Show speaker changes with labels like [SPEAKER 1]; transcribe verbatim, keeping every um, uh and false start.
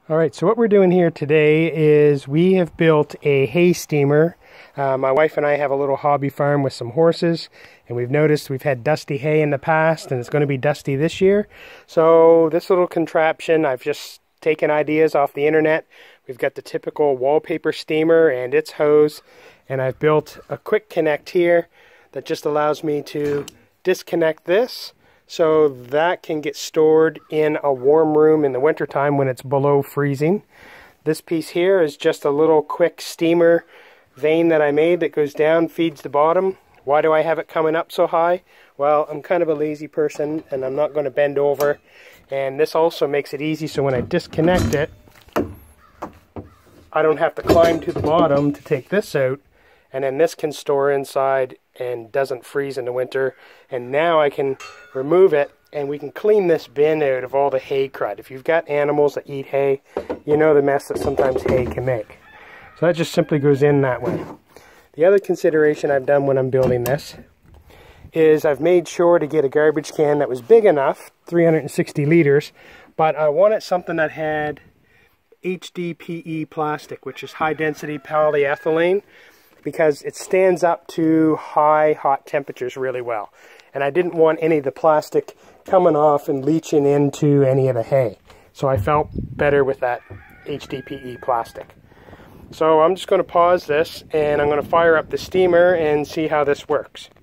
[SPEAKER 1] Alright, so what we're doing here today is we have built a hay steamer. Uh, my wife and I have a little hobby farm with some horses, and we've noticed we've had dusty hay in the past, and it's going to be dusty this year. So this little contraption, I've just taken ideas off the internet. We've got the typical wallpaper steamer and its hose, and I've built a quick connect here that just allows me to disconnect this, so that can get stored in a warm room in the wintertime when it's below freezing. This piece here is just a little quick steamer vane that I made that goes down, feeds the bottom. Why do I have it coming up so high? Well, I'm kind of a lazy person and I'm not going to bend over. And this also makes it easy, so when I disconnect it, I don't have to climb to the bottom to take this out. And then this can store inside and doesn't freeze in the winter. And now I can remove it and we can clean this bin out of all the hay crud. If you've got animals that eat hay, you know the mess that sometimes hay can make. So that just simply goes in that way. The other consideration I've done when I'm building this is I've made sure to get a garbage can that was big enough, three hundred sixty liters, but I wanted something that had H D P E plastic, which is high density polyethylene, because it stands up to high hot temperatures really well. And I didn't want any of the plastic coming off and leaching into any of the hay. So I felt better with that H D P E plastic. So I'm just going to pause this and I'm going to fire up the steamer and see how this works.